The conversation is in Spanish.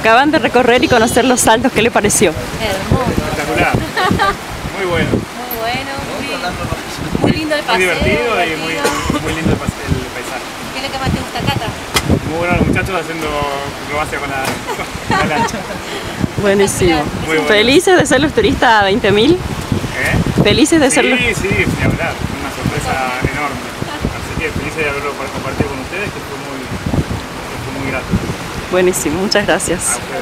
acaban de recorrer y conocer los saltos, ¿qué le pareció? Hermoso. Espectacular. Muy bueno. Muy bueno, muy lindo el paseo. Muy divertido y muy lindo el paisaje. ¿Qué es lo que más te gusta, Cata? Muy bueno los muchachos haciendo acrobacia con la lancha. Buenísimo. Muy bueno. ¿Felices de ser los turistas 20.000? ¿Felices de ser los...? Sí, ni hablar. Una sorpresa enorme. Así que felices de haberlo compartido con ustedes, que fue muy grato. Buenísimo, muchas gracias.